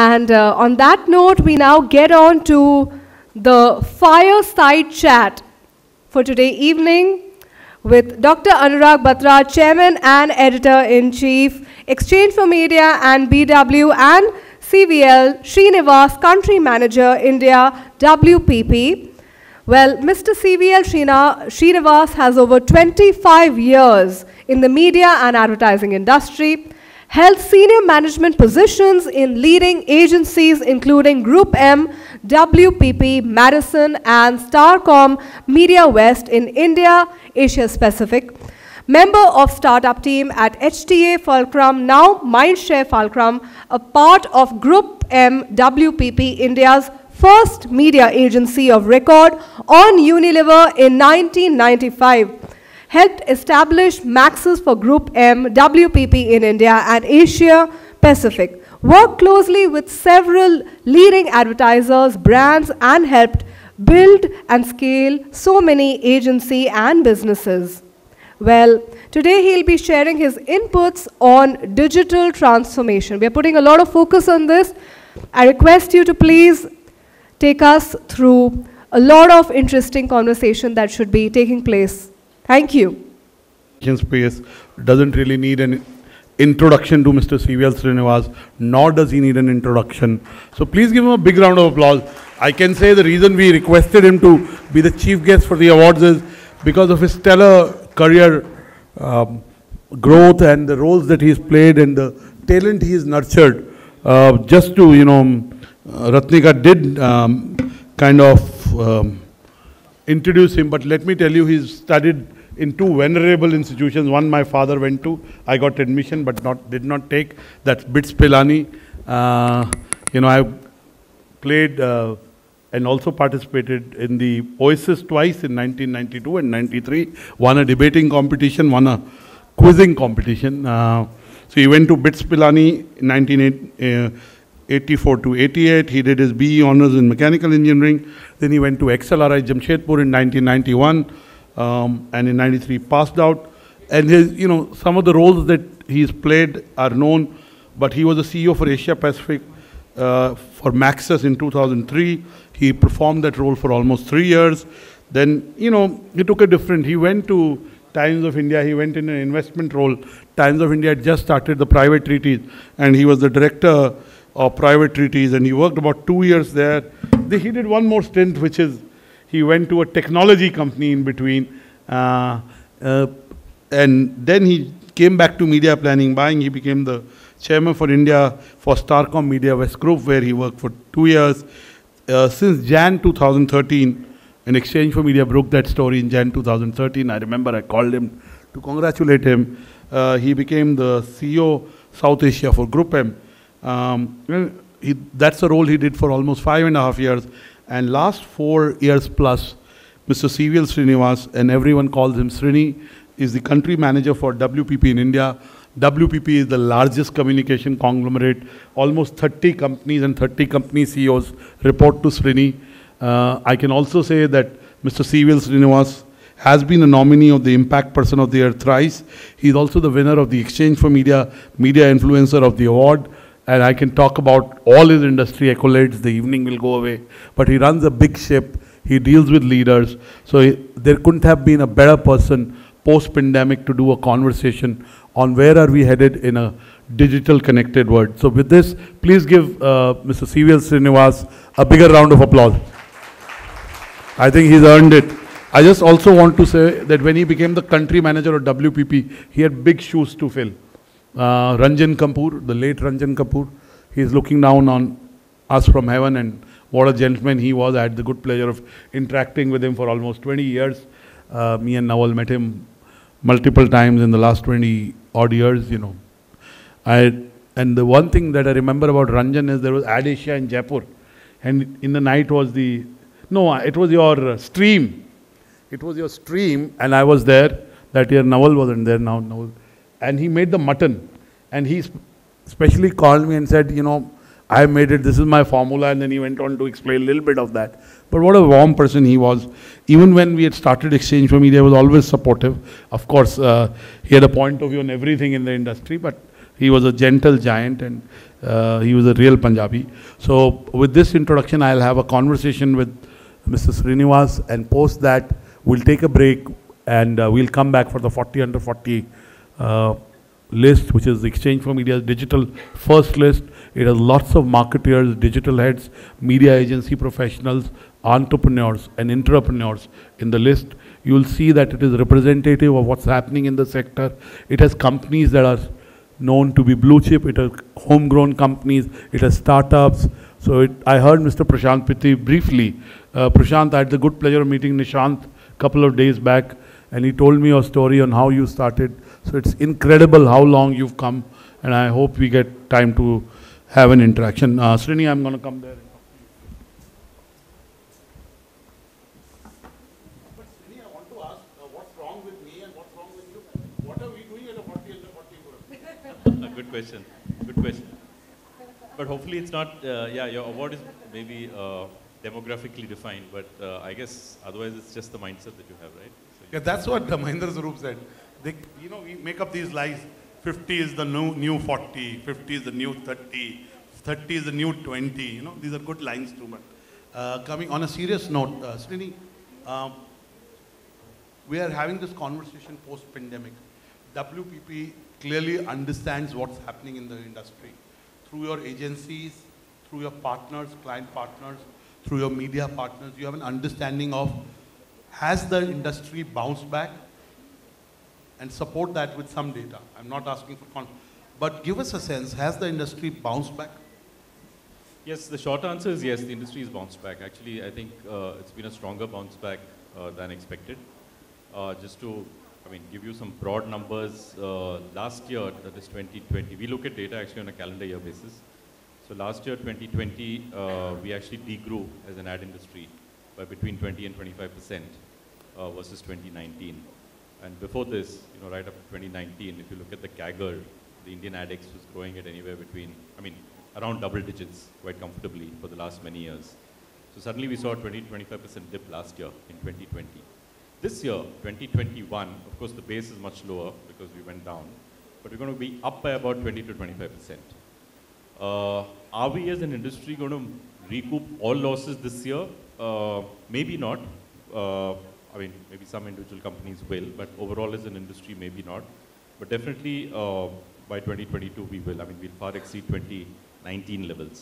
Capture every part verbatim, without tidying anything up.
And uh, on that note, we now get on to the fireside chat for today evening with Doctor Anurag Batra, Chairman and Editor-in-Chief, Exchange for Media and B W, and C V L Srinivas, Country Manager, India, W P P. Well, Mister C V L Srinivas has over twenty-five years in the media and advertising industry, held senior management positions in leading agencies including Group M, W P P, Madison, and Starcom Media West in India, Asia Pacific. Member of startup team at H T A Fulcrum, now Mindshare Fulcrum, a part of Group M, W P P, India's first media agency of record on Unilever in nineteen ninety-five. Helped establish Maxis for Group M, W P P in India and Asia Pacific. Worked closely with several leading advertisers, brands, and helped build and scale so many agency and businesses. Well, today he'll be sharing his inputs on digital transformation. We are putting a lot of focus on this. I request you to please take us through a lot of interesting conversation that should be taking place. Thank you. Space doesn't really need an introduction to Mister C V L Srinivas, nor does he need an introduction. So please give him a big round of applause. I can say the reason we requested him to be the chief guest for the awards is because of his stellar career um, growth and the roles that he's played and the talent he's nurtured. Uh, just to, you know, uh, Ratnika did um, kind of um, introduce him, but let me tell you, he's studied in two venerable institutions. One my father went to. I got admission, but not did not take. That's BITS Pilani. Uh, you know, I played uh, and also participated in the Oasis twice in nineteen ninety-two and ninety-three. Won a debating competition, won a quizzing competition. Uh, so he went to BITS Pilani in nineteen eighty-four to eighty-eight. He did his B E honors in mechanical engineering. Then he went to X L R I Jamshedpur in nineteen ninety-one. Um, and in ninety-three passed out, and his, you know, some of the roles that he's played are known, but he was the C E O for Asia Pacific uh, for Maxis in two thousand three. He performed that role for almost three years. Then, you know, he took a different, he went to Times of India, he went in an investment role. Times of India had just started the private treaties, and he was the director of private treaties, and he worked about two years there. He did one more stint, which is, he went to a technology company in between, uh, uh, and then he came back to media planning, buying. He became the chairman for India for Starcom Media West Group, where he worked for two years. Uh, since January two thousand thirteen, an Exchange for Media broke that story in January two thousand thirteen. I remember I called him to congratulate him. Uh, he became the C E O South Asia for Group M. Um, he, that's the role he did for almost five and a half years. And last four years plus, Mister C V L Srinivas, and everyone calls him Srini, is the country manager for W P P in India. W P P is the largest communication conglomerate. Almost thirty companies and thirty company C E Os report to Srini. Uh, I can also say that Mister C V L Srinivas has been a nominee of the Impact Person of the Year thrice. He's also the winner of the Exchange for Media, Media Influencer of the Award. And I can talk about all his industry accolades. The evening will go away. But he runs a big ship. He deals with leaders. So he, there couldn't have been a better person post-pandemic to do a conversation on where are we headed in a digital connected world. So with this, please give uh, Mister C V L Srinivas a bigger round of applause. I think he's earned it. I just also want to say that when he became the country manager of W P P, he had big shoes to fill. Uh, Ranjan Kapoor, the late Ranjan Kapoor, he's looking down on us from heaven, and what a gentleman he was. I had the good pleasure of interacting with him for almost twenty years. Uh, me and Nawal met him multiple times in the last twenty odd years, you know. I, and the one thing that I remember about Ranjan is there was Ad Asia in Jaipur, and in the night was the, no, it was your stream. It was your stream, and I was there. That year Nawal wasn't there now. Nawal. And he made the mutton, and he specially called me and said, you know, I made it, this is my formula, and then he went on to explain a little bit of that. But what a warm person he was. Even when we had started Exchange for Media, he was always supportive. Of course, uh, he had a point of view on everything in the industry, but He was a gentle giant, and uh, he was a real Punjabi. So with this introduction, I'll have a conversation with Mister Srinivas, and post that, we'll take a break, and uh, we'll come back for the forty under forty uh, list, which is Exchange for Media's digital first list. It has lots of marketers, digital heads, media agency professionals, entrepreneurs and entrepreneurs in the list. You will see that it is representative of what's happening in the sector. It has companies that are known to be blue chip. It has homegrown companies. It has startups. So it, I heard Mister Prashant Pitti briefly. Uh, Prashant, I had the good pleasure of meeting Nishant a couple of days back, and he told me your story on how you started. So it's incredible how long you've come, and I hope we get time to have an interaction. Uh, Srini, I'm going to come there. But Srini, I want to ask, uh, what's wrong with me and what's wrong with you? What are we doing at a forty under forty forum? A good question. Good question. But hopefully it's not, uh, yeah, your award is maybe uh, demographically defined, but uh, I guess otherwise it's just the mindset that you have, right? So Yeah, that's what the Mahindra Swaroop said. They, you know, we make up these lies. fifty is the new, new forty, fifty is the new thirty, thirty is the new twenty. You know, these are good lines too. But uh, coming on a serious note, uh, Srini, um, we are having this conversation post-pandemic. W P P clearly understands what's happening in the industry. Through your agencies, through your partners, client partners, through your media partners, you have an understanding of, has the industry bounced back? And support that with some data. I'm not asking for con, but give us a sense, has the industry bounced back? yes, the short answer is yes, the industry has bounced back. Actually, I think uh, it's been a stronger bounce back uh, than expected. Uh, just to, I mean, give you some broad numbers, uh, last year, that is twenty twenty, we look at data actually on a calendar year basis. So last year, twenty twenty, uh, we actually degrew as an ad industry by between twenty and twenty-five percent uh, versus twenty nineteen. And before this, you know, right up to twenty nineteen, if you look at the C A G R, the Indian ADEX was growing at anywhere between, I mean, around double digits quite comfortably for the last many years. So suddenly we saw a twenty to twenty-five percent dip last year in twenty twenty. This year, twenty twenty-one, of course the base is much lower because we went down, but we're going to be up by about twenty to twenty-five percent. Uh, are we as an industry going to recoup all losses this year? Uh, maybe not. Uh, I mean, maybe some individual companies will, but overall as an industry, maybe not. But definitely uh, by twenty twenty-two, we will. I mean, we'll far exceed twenty nineteen levels.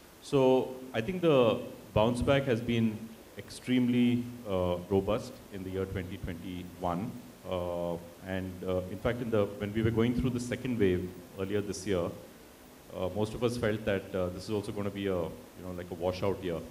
So I think the bounce back has been extremely uh, robust in the year twenty twenty-one. Uh, and uh, in fact, in the, when we were going through the second wave earlier this year, uh, most of us felt that uh, this is also going to be a, you know, like a washout year.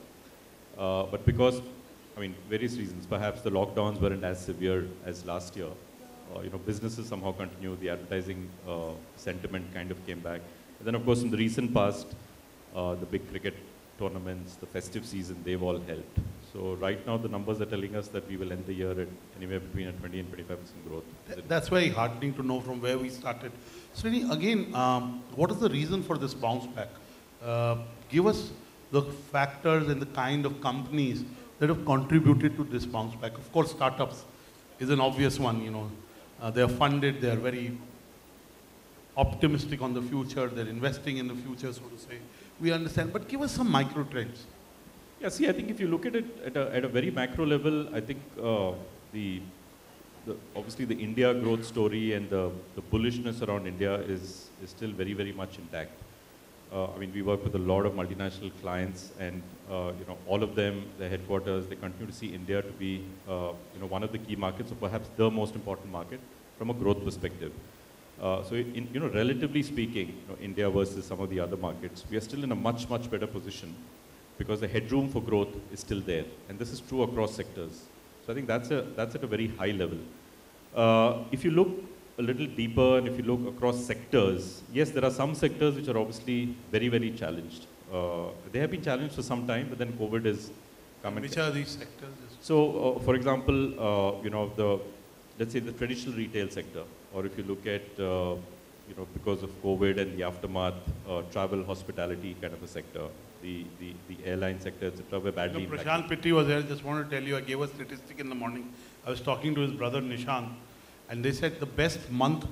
Uh, but because, I mean, various reasons, perhaps the lockdowns weren't as severe as last year. Uh, you know, businesses somehow continued, the advertising uh, sentiment kind of came back. And then, of course, in the recent past, uh, the big cricket tournaments, the festive season, they've all helped. So right now, the numbers are telling us that we will end the year at anywhere between a twenty and twenty-five percent growth. Th that's very heartening to know from where we started. Srini, again, um, what is the reason for this bounce back? Uh, give us the factors and the kind of companies that have contributed to this bounce back. Of course, startups is an obvious one, you know. Uh, they are funded, they are very optimistic on the future, they're investing in the future, so to say. We understand, but give us some micro trends. Yeah, see, I think if you look at it at a, at a very macro level, I think uh, the, the, obviously the India growth story and the, the bullishness around India is, is still very, very much intact. Uh, I mean, we work with a lot of multinational clients, and uh, you know, all of them, their headquarters, they continue to see India to be, uh, you know, one of the key markets, or perhaps the most important market from a growth perspective. Uh, so, in, you know, relatively speaking, you know, India versus some of the other markets, we are still in a much, much better position because the headroom for growth is still there, and this is true across sectors. So, I think that's a that's at a very high level. Uh, if you look a little deeper, and if you look across sectors, yes, there are some sectors which are obviously very, very challenged. Uh, they have been challenged for some time, but then COVID is coming. Which are these sectors? So, uh, for example, uh, you know, the let's say the traditional retail sector, or if you look at, uh, you know, because of COVID and the aftermath, uh, travel, hospitality kind of a sector, the the, the airline sector, et cetera, were badly You know, impacted. Prashant Pitti was there. Just want to tell you, I gave a statistic in the morning. I was talking to his brother Nishant, and they said the best month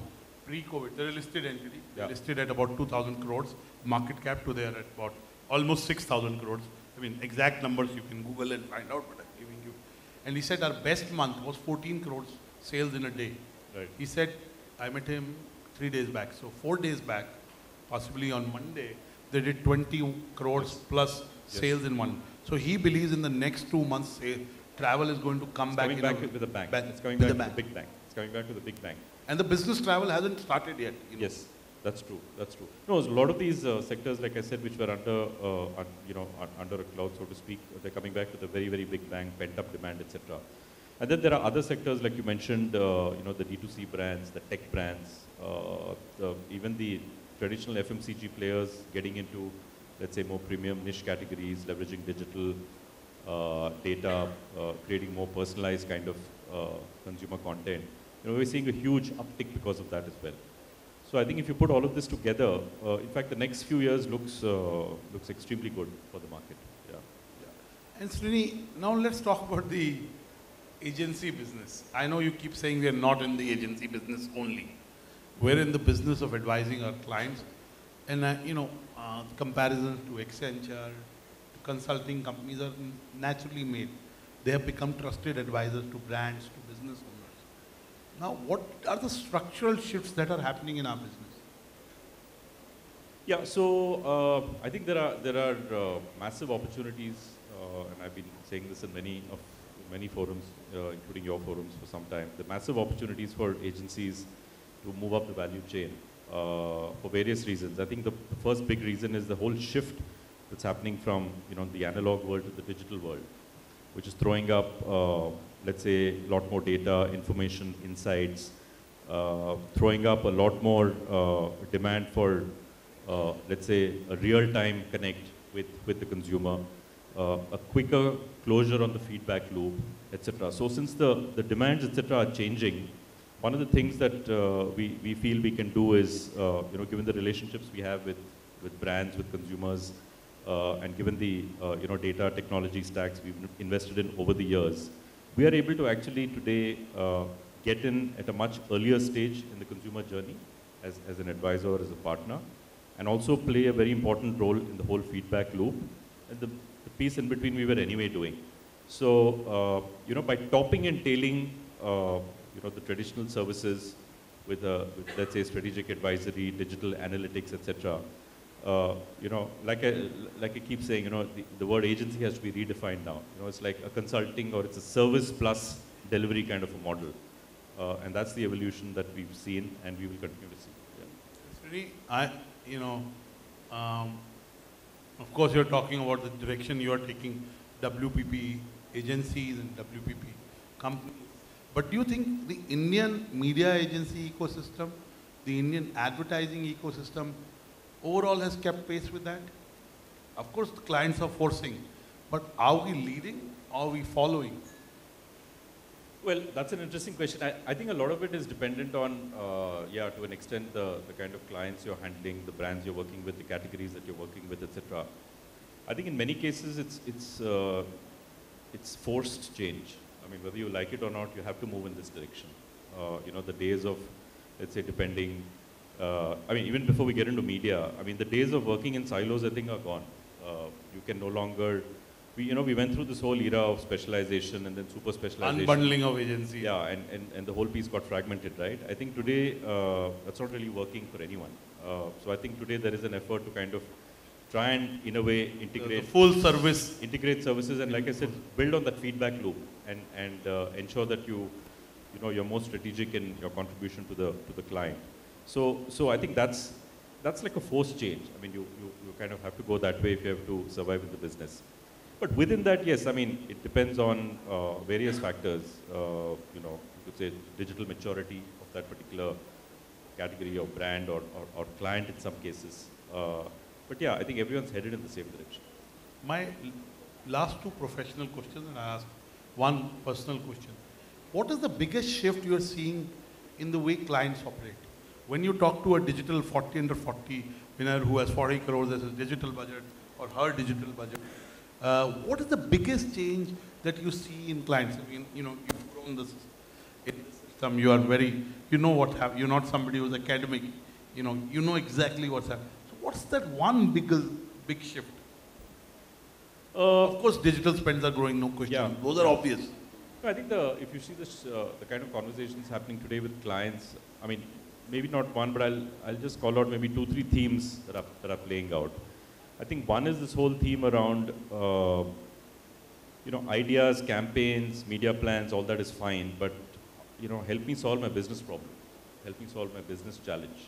pre-COVID, they're a listed entity. They're Yeah. listed at about two thousand crores market cap. Today are at about almost six thousand crores. I mean, exact numbers you can Google and find out, but I'm giving you. And he said our best month was fourteen crores sales in a day. Right. He said, I met him three days back. So four days back, possibly on Monday, they did twenty crores Yes. plus Yes. sales in one. So he believes in the next two months, say, travel is going to come It's back. coming in back a- with a bang. ba- It's coming with back a to bang. the big bang. It's coming back to the big bang. And the business travel hasn't started yet. You know. Yes, that's true. That's true. No, a lot of these uh, sectors, like I said, which were under, uh, un, you know, un, under a cloud, so to speak, they're coming back with a very, very big bang, pent-up demand, et cetera. And then there are other sectors, like you mentioned, uh, you know, the D two C brands, the tech brands, uh, the, even the traditional F M C G players getting into, let's say, more premium niche categories, leveraging digital uh, data, uh, creating more personalized kind of uh, consumer content. You know, we're seeing a huge uptick because of that as well. So I think if you put all of this together, uh, in fact, the next few years looks uh, looks extremely good for the market. Yeah. And Srini, now let's talk about the agency business. I know you keep saying we are not in the agency business only. We're in the business of advising our clients. And, uh, you know, uh, comparisons to Accenture, to consulting companies are naturally made. They have become trusted advisors to brands, to business owners. Now, what are the structural shifts that are happening in our business? Yeah. So uh, I think there are there are uh, massive opportunities, uh, and I've been saying this in many of many forums, uh, including your forums, for some time. The massive opportunities for agencies to move up the value chain uh, for various reasons. I think the, the first big reason is the whole shift that's happening from you know the analog world to the digital world, which is throwing up, uh, let's say, a lot more data, information, insights, uh, throwing up a lot more uh, demand for, uh, let's say, a real-time connect with, with the consumer, uh, a quicker closure on the feedback loop, et cetera. So since the, the demands, et cetera, are changing, one of the things that uh, we, we feel we can do is, uh, you know, given the relationships we have with, with brands, with consumers, uh, and given the, uh, you know, data technology stacks we've invested in over the years, we are able to actually today uh, get in at a much earlier stage in the consumer journey as, as an advisor or as a partner, and also play a very important role in the whole feedback loop. And the, the piece in between we were anyway doing. So, uh, you know, by topping and tailing, uh, you know, the traditional services with, a, with, let's say, strategic advisory, digital analytics, et cetera. Uh, you know, like I, like I keep saying, you know, the, the word agency has to be redefined now. You know, it's like a consulting or it's a service plus delivery kind of a model. Uh, and that's the evolution that we've seen and we will continue to see. Yeah. Srini, I, you know, um, of course you're talking about the direction you are taking W P P agencies and W P P companies. But do you think the Indian media agency ecosystem, the Indian advertising ecosystem overall has kept pace with that? Of course the clients are forcing, but are we leading or are we following? Well, that's an interesting question. I, I think a lot of it is dependent on, uh, yeah, to an extent, the, the kind of clients you're handling, the brands you're working with, the categories that you're working with, et cetera. I think in many cases it's, it's, uh, it's forced change. I mean, whether you like it or not, you have to move in this direction. Uh, you know, the days of, let's say, depending, uh, I mean, even before we get into media, I mean, the days of working in silos, I think, are gone. Uh, you can no longer, we, you know, we went through this whole era of specialization and then super specialization. Unbundling of agencies. Yeah, and, and, and the whole piece got fragmented, right? I think today, uh, that's not really working for anyone. Uh, so I think today there is an effort to kind of try and, in a way, integrate the full service. Integrate services, and like I said, build on that feedback loop and, and uh, ensure that you, you know, you're more strategic in your contribution to the, to the client. So, so I think that's, that's like a forced change. I mean, you, you, you kind of have to go that way if you have to survive in the business. But within that, yes, I mean, it depends on uh, various factors. Uh, you know, you could say digital maturity of that particular category or brand or, or, or client in some cases. Uh, but yeah, I think everyone's headed in the same direction. My last two professional questions, and I ask one personal question. What is the biggest shift you are seeing in the way clients operate? When you talk to a digital forty under forty winner who has forty crores as his digital budget or her digital budget, uh, what is the biggest change that you see in clients? I mean, you know, you've grown this in the system ecosystem. You are very, you know what happened. You're not somebody who's academic. You know, you know exactly what's happening. So what's that one big, big shift? Uh, of course, digital spends are growing, no question. Yeah. Those are obvious. No, I think the, if you see this, uh, the kind of conversations happening today with clients, I mean, maybe not one, but I'll, I'll just call out maybe two, three themes that are, that are playing out. I think one is this whole theme around, uh, you know, ideas, campaigns, media plans, all that is fine, but, you know, help me solve my business problem. Help me solve my business challenge.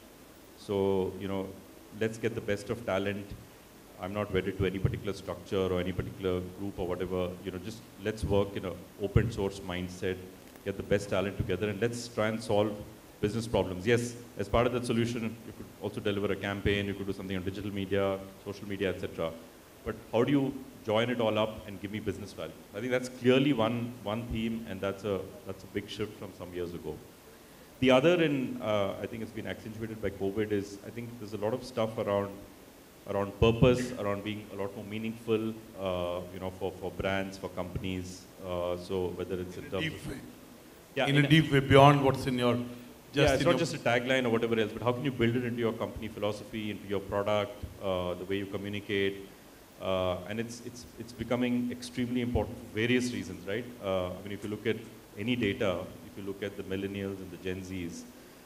So, you know, let's get the best of talent. I'm not wedded to any particular structure or any particular group or whatever. You know, just let's work in an open source mindset, get the best talent together, and let's try and solve business problems. Yes, as part of that solution, you could also deliver a campaign, you could do something on digital media, social media, et cetera. But how do you join it all up and give me business value? I think that's clearly one, one theme, and that's a, that's a big shift from some years ago. The other, and uh, I think it's been accentuated by COVID, is I think there's a lot of stuff around around purpose, around being a lot more meaningful, uh, you know, for, for brands, for companies. Uh, so whether it's in, in terms deep of... way. Yeah, in, in a deep way, beyond what's in your... Just yeah, it's not just a tagline or whatever else, but how can you build it into your company philosophy, into your product, uh, the way you communicate. Uh, and it's, it's, it's becoming extremely important for various reasons, right? Uh, I mean, if you look at any data, if you look at the millennials and the Gen Zs,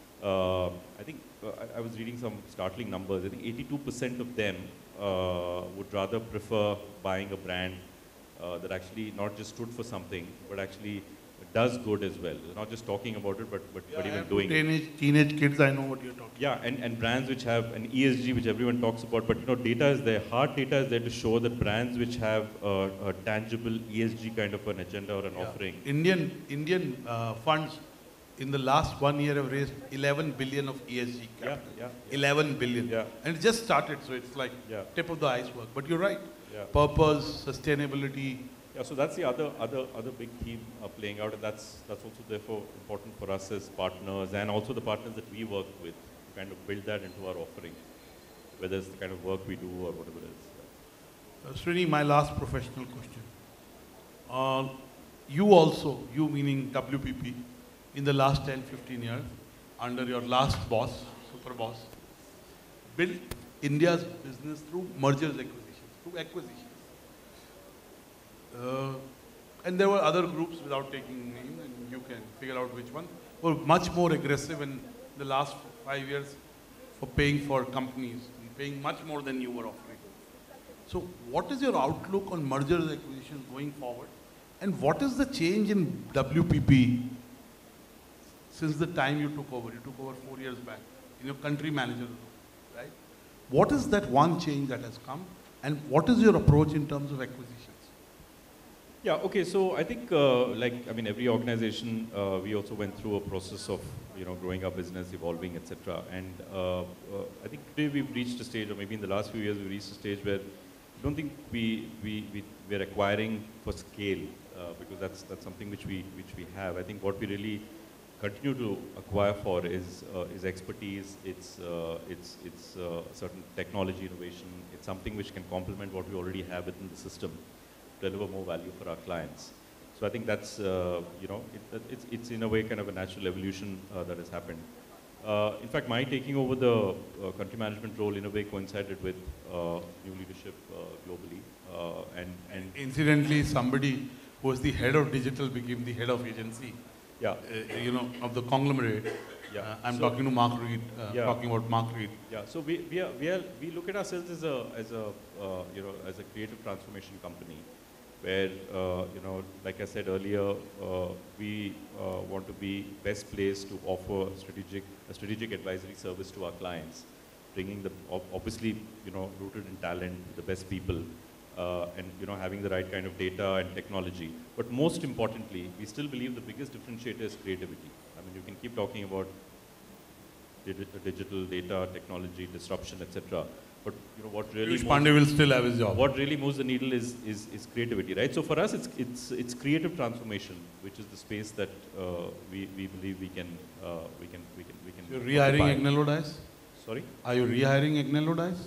uh, I think uh, I, I was reading some startling numbers. I think eighty-two percent of them uh, would rather prefer buying a brand uh, that actually not just stood for something, but actually does good as well. Not just talking about it, but, but, yeah, but even I doing teenage, it. Teenage kids, I know what you're talking Yeah, and, and brands which have an E S G, which everyone talks about, but you know, data is there, hard data is there to show that brands which have uh, a tangible E S G kind of an agenda or an yeah. offering. Indian, Indian uh, funds in the last one year have raised eleven billion of E S G capital. Yeah, yeah, yeah. eleven billion. Yeah. And it just started, so it's like Yeah. tip of the iceberg. But you're right. Yeah. Purpose, sustainability. Yeah, so that's the other other other big theme uh, playing out, and that's that's also therefore important for us as partners, and also the partners that we work with, to kind of build that into our offering, whether it's the kind of work we do or whatever it is. Uh, Srini, my last professional question. Uh, you also, you meaning W P P, in the last ten, fifteen years, under your last boss, super boss, built India's business through mergers, acquisitions, through acquisitions. Uh, and there were other groups, without taking names, and you can figure out which one, were much more aggressive in the last five years for paying for companies, and paying much more than you were offering. So what is your outlook on mergers, acquisitions going forward? And what is the change in W P P since the time you took over? You took over four years back in your country manager role, right? What is that one change that has come? And what is your approach in terms of acquisitions? Yeah, okay, so I think, uh, like, I mean, every organization, uh, we also went through a process of, you know, growing our business, evolving, et cetera. And uh, uh, I think today we've reached a stage, or maybe in the last few years we've reached a stage where I don't think we, we, we, we're acquiring for scale, uh, because that's, that's something which we, which we have. I think what we really continue to acquire for is, uh, is expertise, it's, uh, it's, it's uh, certain technology innovation, it's something which can complement what we already have within the system, deliver more value for our clients. So I think that's, uh, you know, it, it's, it's in a way kind of a natural evolution uh, that has happened. Uh, in fact, my taking over the uh, country management role in a way coincided with uh, new leadership uh, globally. Uh, and, and Incidentally, somebody who was the head of digital became the head of agency, yeah. uh, you know, of the conglomerate. Yeah. Uh, I'm so, talking to Mark Reed, uh, yeah. talking about Mark Reed. Yeah, so we, we, are, we, are, we look at ourselves as a, as a, uh, you know, as a creative transformation company, where, uh, you know, like I said earlier, uh, we uh, want to be best placed to offer strategic, a strategic advisory service to our clients, bringing the, obviously, you know, rooted in talent, the best people, uh, and, you know, having the right kind of data and technology. But most importantly, we still believe the biggest differentiator is creativity. I mean, you can keep talking about digital data, technology, disruption, et cetera. But you know what really Piyush Pandey will still have his job. What really moves the needle is, is, is creativity, right? So for us, it's, it's, it's creative transformation, which is the space that uh, we, we believe we can, uh, we can, we can, we can. You're rehiring Agnello Dice? Sorry? Are you rehiring Agnello Dice?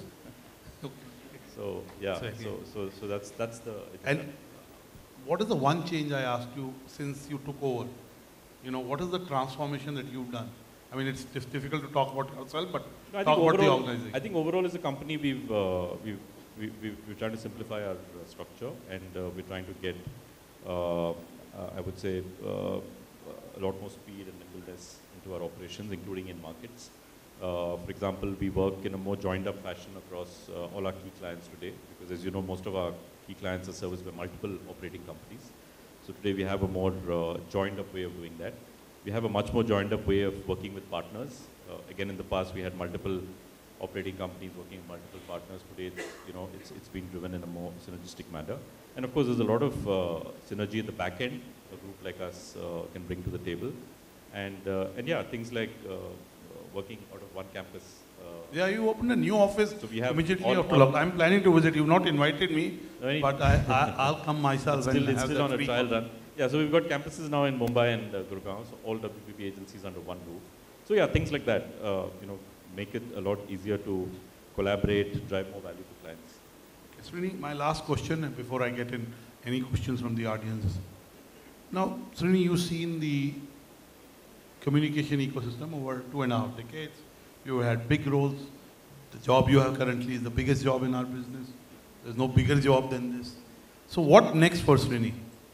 So yeah, Exactly. so, so, so that's, that's the. And what is the one change I asked you since you took over? you know, what is the transformation that you've done? I mean, it's, it's difficult to talk about yourself, but no, talk about the overall, organization. I think overall as a company, we've, uh, we've, we, we, we're trying to simplify our uh, structure, and uh, we're trying to get, uh, uh, I would say, uh, a lot more speed and nimbleness into our operations, including in markets. Uh, for example, we work in a more joined up fashion across uh, all our key clients today, because as you know, most of our key clients are serviced by multiple operating companies. So today we have a more uh, joined up way of doing that. We have a much more joined up way of working with partners. Uh, again, in the past we had multiple operating companies working with multiple partners. Today, it's, you know, it's, it's being driven in a more synergistic manner. And of course, there's a lot of uh, synergy at the back end a group like us uh, can bring to the table. And, uh, and yeah, things like uh, working out of one campus. Uh, yeah, you opened a new office so we have immediately all, after all lockdown. I'm planning to visit. You've not invited me, no, but I, I, I'll come myself. It's still, and it's have still on a free trial coffee. run. Yeah, so we've got campuses now in Mumbai and uh, Gurgaon, so all W P P agencies under one roof. So yeah, things like that, uh, you know, make it a lot easier to collaborate, drive more value to clients. Srini, my last question, and before I get in any questions from the audience. Now, Srini, you've seen the communication ecosystem over two and a half decades. You had big roles. The job you have currently is the biggest job in our business. There's no bigger job than this. So what next for Srini?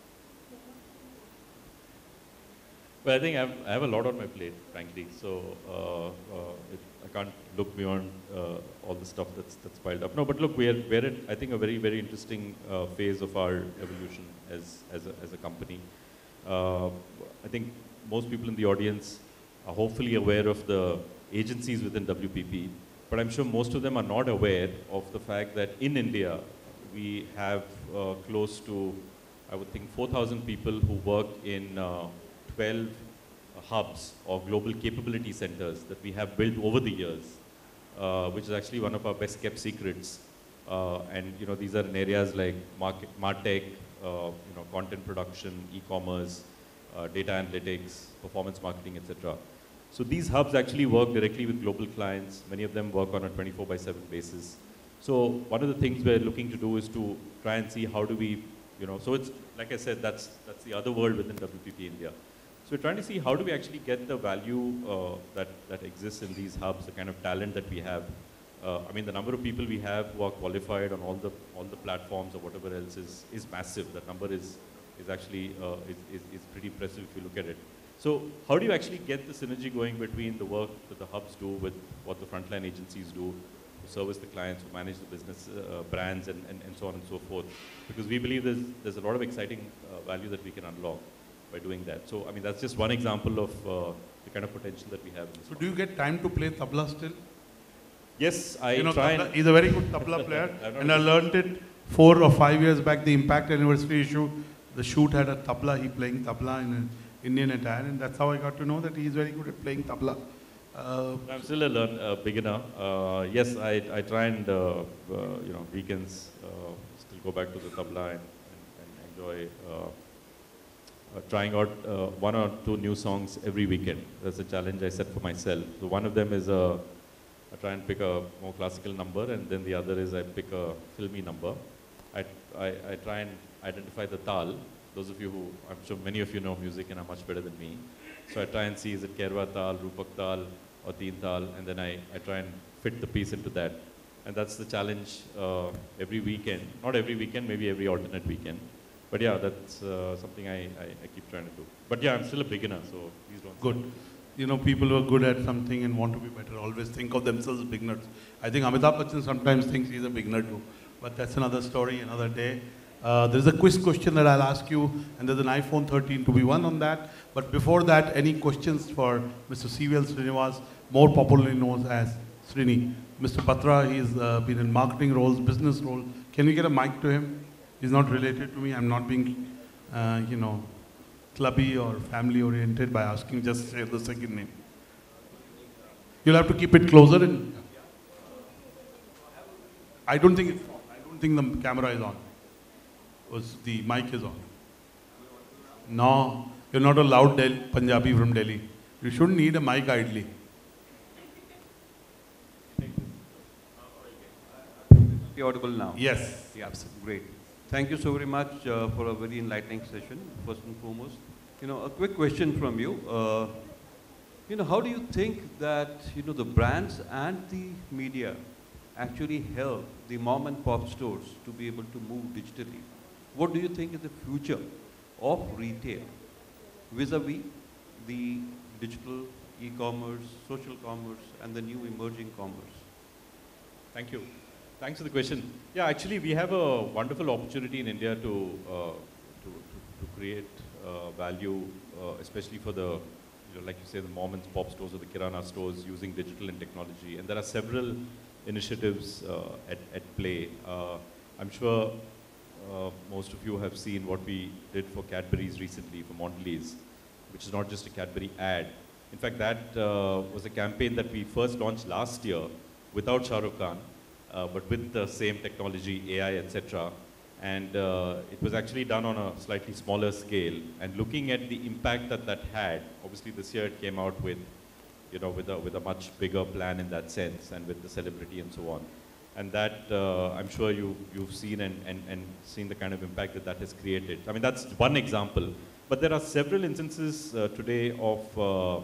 Well, I think I have, I have a lot on my plate, frankly. So uh, uh, it, I can't look beyond uh, all the stuff that's that's piled up. No, but look, we're we're at, I think, a very very interesting uh, phase of our evolution as as a, as a company. Uh, I think most people in the audience are hopefully aware of the agencies within W P P, but I'm sure most of them are not aware of the fact that in India we have uh, close to, I would think, four thousand people who work in uh, twelve hubs or global capability centers that we have built over the years, uh, which is actually one of our best kept secrets. Uh, and you know, these are in areas like market, MarTech, uh, you know, content production, e-commerce, uh, data analytics, performance marketing, et cetera. So these hubs actually work directly with global clients. Many of them work on a twenty-four by seven basis. So one of the things we're looking to do is to try and see how do we, you know, so it's, like I said, that's, that's the other world within W P P India. So we're trying to see how do we actually get the value uh, that, that exists in these hubs, the kind of talent that we have. Uh, I mean, the number of people we have who are qualified on all the, all the platforms or whatever else is, is massive. That number is, is actually uh, is, is, is pretty impressive if you look at it. So how do you actually get the synergy going between the work that the hubs do with what the frontline agencies do, who service the clients, who manage the business uh, brands, and, and, and so on and so forth? Because we believe there's, there's a lot of exciting uh, value that we can unlock by doing that. So, I mean, that's just one example of uh, the kind of potential that we have in this. So do you get time to play tabla still? Yes, I you know, try tabla, and he's a very good tabla player, and I learned it four or five years back, the Impact Anniversary issue. The shoot had a tabla, he playing tabla in an Indian attire, and that's how I got to know that he's very good at playing tabla. Uh, I'm still a learn, uh, beginner. Uh, yes, I, I try and, uh, uh, you know, weekends uh, still go back to the tabla and, and, and enjoy uh, uh, trying out uh, one or two new songs every weekend. That's a challenge I set for myself. So one of them is uh, I try and pick a more classical number, and then the other is I pick a filmy number. I, I, I try and identify the tal. Those of you who, I'm sure many of you know music and are much better than me. So I try and see, is it Kerwa tal, Rupak tal, or Teen tal, and then I, I try and fit the piece into that. And that's the challenge uh, every weekend. Not every weekend, maybe every alternate weekend. But yeah, that's uh, something I, I, I keep trying to do. But yeah, I'm still a beginner, so please don't. Good. You know, people who are good at something and want to be better always think of themselves as beginners. I think Amitabh Bachchan sometimes thinks he's a beginner too. But that's another story, another day. Uh, there's a quiz question that I'll ask you, and there's an iPhone thirteen to be won on that. But before that, any questions for Mister C V L Srinivas, more popularly known as Srini? Mister Batra, he's uh, been in marketing roles, business role. Can we get a mic to him? He's not related to me. I'm not being, uh, you know, clubby or family oriented by asking just say the second name. You'll have to keep it closer. And I don't think it's on. I don't think the camera is on. Was the mic is on. No, you're not a loud Del Punjabi from Delhi. You shouldn't need a mic idly. Be audible now? Yes. Yeah, great. Thank you so very much uh, for a very enlightening session, first and foremost. You know, a quick question from you. Uh, you know, how do you think that, you know, the brands and the media actually help the mom and pop stores to be able to move digitally? What do you think is the future of retail vis-a-vis the digital e-commerce, social commerce, and the new emerging commerce? Thank you. Thanks for the question. Yeah, actually, we have a wonderful opportunity in India to uh, to, to, to create uh, value, uh, especially for the, you know, like you say, the mom and pop stores or the kirana stores using digital and technology. And there are several initiatives uh, at, at play. Uh, I'm sure uh, most of you have seen what we did for Cadbury's recently, for Mondelez, which is not just a Cadbury ad. In fact, that uh, was a campaign that we first launched last year without Shah Rukh Khan, uh, but with the same technology, A I, et cetera. And uh, it was actually done on a slightly smaller scale. And looking at the impact that that had, obviously this year it came out with, you know, with a, with a much bigger plan in that sense, and with the celebrity and so on. And that, uh, I'm sure you, you've seen and, and, and seen the kind of impact that that has created. I mean, that's one example. But there are several instances uh, today of uh,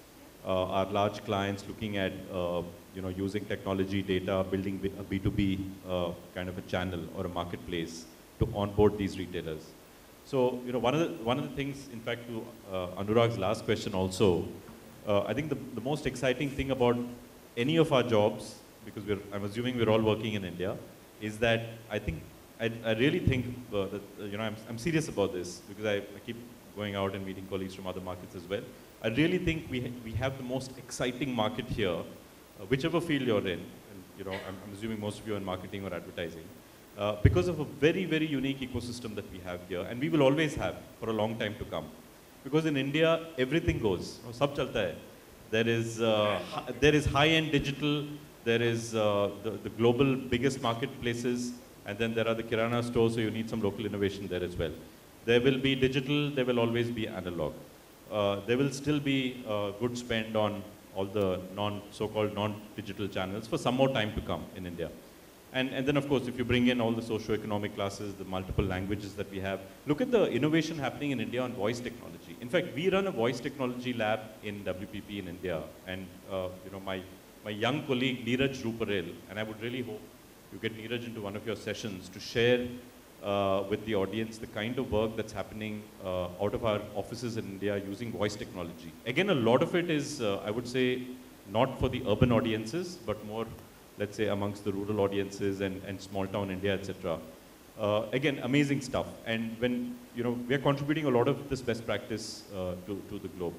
uh, our large clients looking at, uh, you know, using technology, data, building a B two B uh, kind of a channel or a marketplace to onboard these retailers. So, you know, one of the, one of the things, in fact, to uh, Anurag's last question also, uh, I think the, the most exciting thing about any of our jobs, because we're, I'm assuming we're all working in India, is that I think, I, I really think uh, that, uh, you know, I'm, I'm serious about this, because I, I keep going out and meeting colleagues from other markets as well. I really think we, ha we have the most exciting market here, uh, whichever field you're in, and, you know, I'm, I'm assuming most of you are in marketing or advertising, uh, because of a very, very unique ecosystem that we have here, and we will always have for a long time to come. Because in India, everything goes. Sab chalta hai. There is, uh, there is high-end digital, there is uh, the, the global biggest marketplaces, and then there are the kirana stores, so you need some local innovation there as well. There will be digital, there will always be analog. Uh, there will still be uh, good spend on all the non, so-called non-digital channels for some more time to come in India. And, and then, of course, if you bring in all the socio-economic classes, the multiple languages that we have, look at the innovation happening in India on voice technology. In fact, we run a voice technology lab in W P P in India. And, uh, you know, my, my young colleague, Neeraj Ruparel, and I would really hope you get Neeraj into one of your sessions to share uh, with the audience the kind of work that's happening uh, out of our offices in India using voice technology. Again, a lot of it is, uh, I would say, not for the urban audiences, but more, let's say, amongst the rural audiences and, and small town India, et cetera. Uh, again, amazing stuff. And when, you know, we're contributing a lot of this best practice uh, to, to the globe.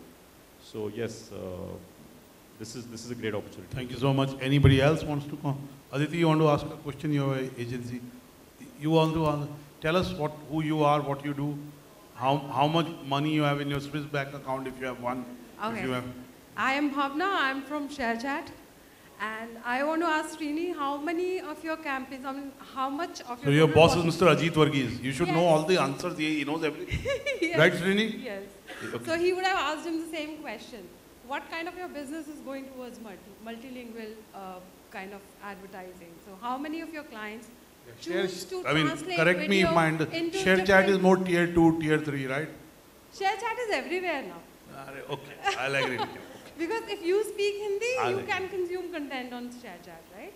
So yes, uh, this is, this is a great opportunity. Thank you so much. Anybody else wants to come? Aditi, you want to ask a question, your agency? You want to uh, tell us what, who you are, what you do, how, how much money you have in your Swiss bank account if you have one. Okay. If you have. I am Bhavna, I am from ShareChat. And I want to ask Srini, how many of your campaigns, I mean, how much of So your... your boss is Mister Ajit Varghese. You should Yes. know all the answers. He, he knows everything. Yes. Right, Srini? Yes. Okay. So he would have asked him the same question. What kind of your business is going towards multi, multilingual uh, kind of advertising? So how many of your clients choose to I mean, translate correct me if video my under- into ShareChat different- is more tier two, tier three, right? ShareChat is everywhere now. Okay, I'll agree with you. Because if you speak Hindi, I'll you agree. can consume content on ShareChat, right?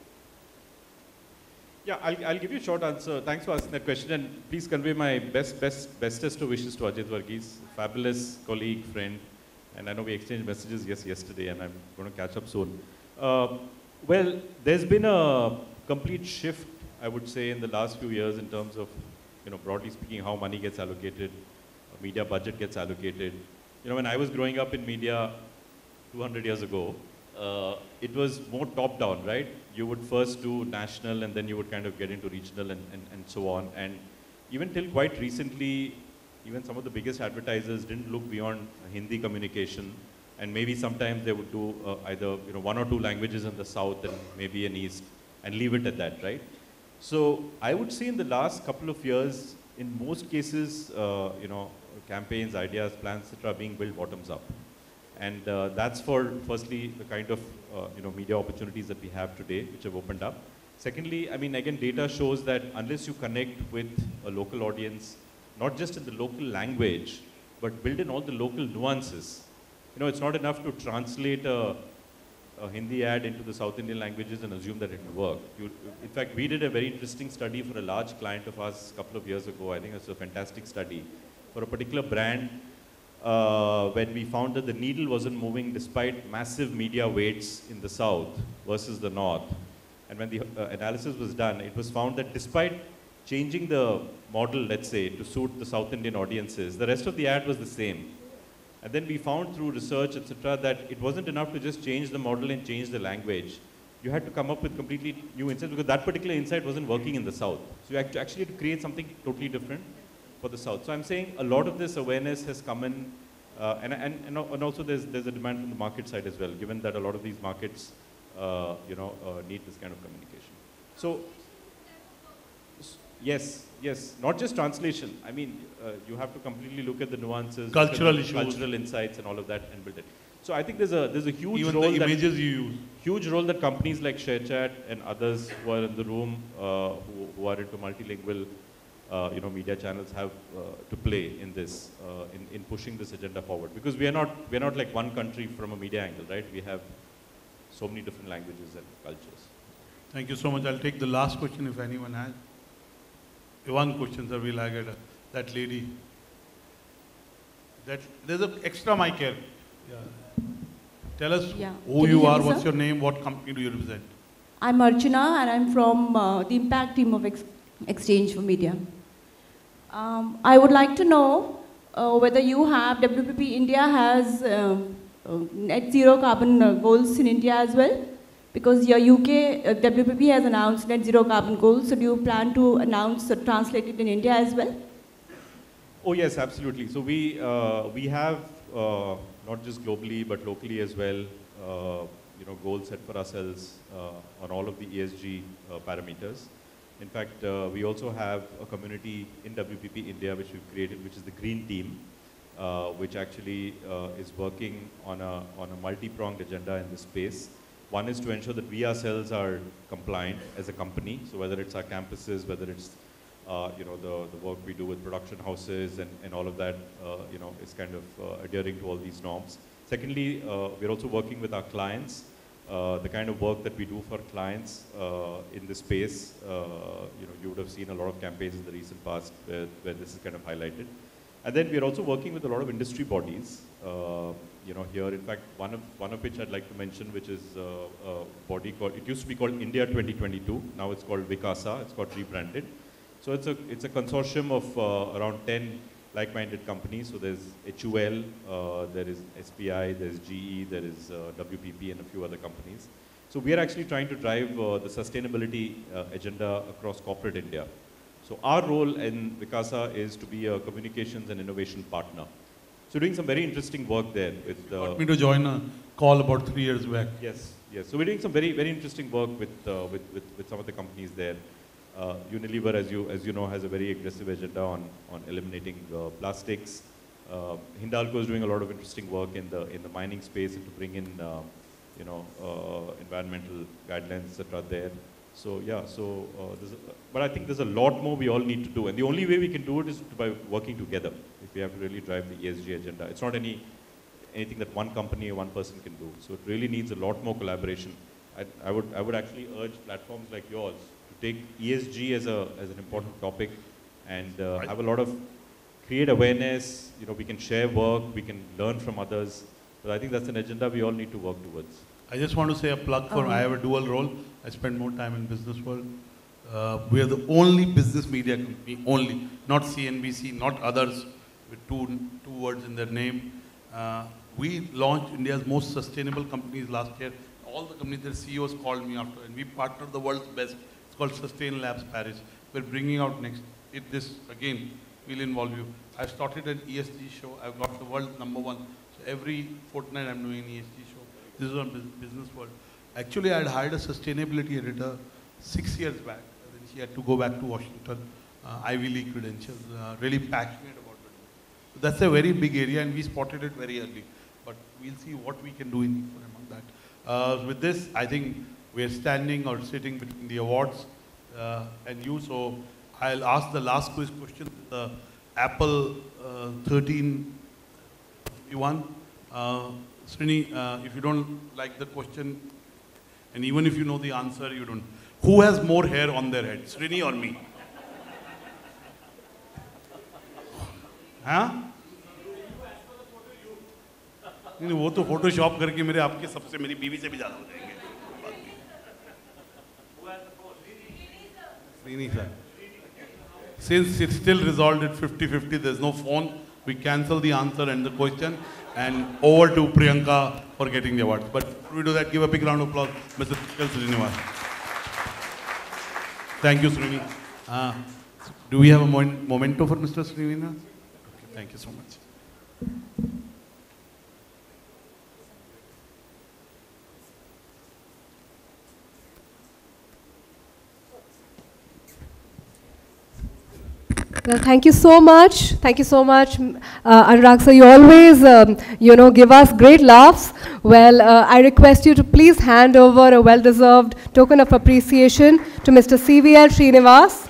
Yeah, I'll, I'll give you a short answer. Thanks for asking that question, and please convey my best, best, bestest of wishes to Ajit Varghese, fabulous colleague, friend, and I know we exchanged messages yes yesterday, and I'm going to catch up soon. Uh, well, there's been a complete shift, I would say, in the last few years in terms of, you know, broadly speaking, how money gets allocated, media budget gets allocated. You know, when I was growing up in media two hundred years ago, uh, it was more top-down, right? You would first do national, and then you would kind of get into regional and, and, and so on. And even till quite recently, even some of the biggest advertisers didn't look beyond Hindi communication, and maybe sometimes they would do uh, either, you know, one or two languages in the south and maybe in east, and leave it at that, right? So I would say in the last couple of years, in most cases, uh, you know, campaigns, ideas, plans, et cetera, are being built bottoms up. And uh, that's for, firstly, the kind of uh, you know, media opportunities that we have today, which have opened up. Secondly, I mean, again, data shows that unless you connect with a local audience, not just in the local language, but build in all the local nuances. You know, it's not enough to translate a, a Hindi ad into the South Indian languages and assume that it will work. You, in fact, we did a very interesting study for a large client of ours a couple of years ago. I think it's a fantastic study for a particular brand uh, when we found that the needle wasn't moving despite massive media weights in the South versus the North. And when the uh, analysis was done, it was found that despite changing the model, let's say, to suit the South Indian audiences, the rest of the ad was the same. And then we found through research, et cetera, that it wasn't enough to just change the model and change the language. You had to come up with completely new insights because that particular insight wasn't working in the South. So you had to actually had to create something totally different for the South. So I'm saying a lot of this awareness has come in, uh, and, and, and also there's, there's a demand from the market side as well, given that a lot of these markets, uh, you know, uh, need this kind of communication. So, yes, yes, not just translation. I mean, uh, you have to completely look at the nuances, cultural the issues, cultural insights, and all of that, and build it. So I think there's a there's a huge Even role the that images you use. huge role that companies like ShareChat and others who are in the room, uh, who, who are into multilingual, uh, you know, media channels have uh, to play in this, uh, in in pushing this agenda forward. Because we are not we are not like one country from a media angle, right? We have so many different languages and cultures. Thank you so much. I'll take the last question if anyone has. One question, sir, we'll get uh, that lady. That there's an extra mic here. Yeah. Tell us Yeah. who Can you, you are, hear me, what's sir? your name, what company do you represent? I'm Archana and I'm from uh, the Impact team of Ex Exchange for Media. Um, I would like to know uh, whether you have, W P P India has uh, uh, net zero carbon uh, goals in India as well? Because your U K, uh, W P P has announced net zero carbon goals, so do you plan to announce or translate it in India as well? Oh yes, absolutely. So we uh, we have uh, not just globally but locally as well, uh, you know, goals set for ourselves uh, on all of the E S G uh, parameters. In fact, uh, we also have a community in W P P India which we've created, which is the Green Team, uh, which actually uh, is working on a on a multi-pronged agenda in this space. One is to ensure that we ourselves are compliant as a company. So whether it's our campuses, whether it's uh, you know the, the work we do with production houses and, and all of that, uh, you know, is kind of uh, adhering to all these norms. Secondly, uh, we're also working with our clients. Uh, the kind of work that we do for clients uh, in this space, uh, you know, you would have seen a lot of campaigns in the recent past where, where this is kind of highlighted. And then we're also working with a lot of industry bodies. Uh, you know, here, in fact, one of one of which I'd like to mention, which is uh, a body called, it used to be called India twenty twenty-two. Now it's called Vikasa. It's got rebranded. So it's a it's a consortium of uh, around ten like-minded companies. So there's H U L, uh, there is S P I, there's G E, there is uh, W P P, and a few other companies. So we are actually trying to drive uh, the sustainability uh, agenda across corporate India. So our role in Vikasa is to be a communications and innovation partner. So doing some very interesting work there with. Uh, Got me to join a call about three years back. Yes, yes. So we're doing some very, very interesting work with uh, with, with with some of the companies there. Uh, Unilever, as you as you know, has a very aggressive agenda on on eliminating uh, plastics. Uh, Hindalco is doing a lot of interesting work in the in the mining space and to bring in uh, you know uh, environmental guidelines, et cetera there. So yeah, so uh, there's a, but I think there's a lot more we all need to do, and the only way we can do it is by working together. If we have to really drive the E S G agenda, it's not any anything that one company or one person can do. So it really needs a lot more collaboration. I, I would I would actually urge platforms like yours to take E S G as a as an important topic, and uh, have a lot of create awareness. You know, we can share work, we can learn from others. But I think that's an agenda we all need to work towards. I just want to say a plug for, Um, I have a dual role. I spend more time in business world. Uh, we are the only business media company, only, not C N B C, not others, with two, two words in their name. Uh, we launched India's most sustainable companies last year. All the companies, their C E Os called me after, and we partnered the world's best. It's called Sustain Labs Paris. We're bringing out next, it, this again will involve you. I started an E S G show. I've got the world number one. So every fortnight I'm doing an E S G show. This is on business world. Actually, I had hired a sustainability editor six years back. Then she had to go back to Washington, uh, Ivy League credentials, uh, really passionate about it. So that's a very big area, and we spotted it very early. But we'll see what we can do in among that. Uh, with this, I think we are standing or sitting between the awards uh, and you. So I'll ask the last quiz question. The Apple uh, thirteen you won. Uh, Srini, uh, if you don't like the question, and even if you know the answer, you don't. Who has more hair on their head, Srini or me? हाँ? नहीं वो तो Photoshop करके मेरे आपके सबसे मेरी बीवी से भी ज़्यादा हो जाएंगे. Srini sir. Since it's still resolved at fifty fifty, there's no phone, we cancel the answer and the question and over to Priyanka for getting the award. But we do that, give a big round of applause, Mister Srinivas. Thank you, Srini. Uh, do we have a moment, memento for Mister Srinivas? Okay, thank you so much. Well, thank you so much. Thank you so much, uh, Anurag sir. You always, um, you know, give us great laughs. Well, uh, I request you to please hand over a well-deserved token of appreciation to Mister C V L Srinivas.